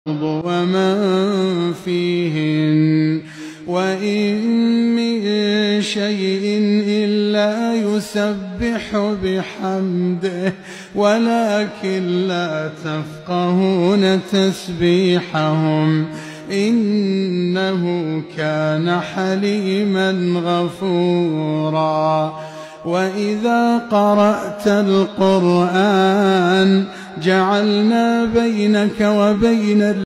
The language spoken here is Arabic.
ومن فيهن وإن من شيء إلا يسبح بحمده ولكن لا تفقهون تسبيحهم إنه كان حليما غفورا. وإذا قرأت القرآن جعلنا بينك وبين